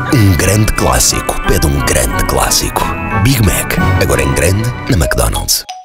Um grande clássico pede um grande clássico. Big Mac, agora em grande na McDonald's.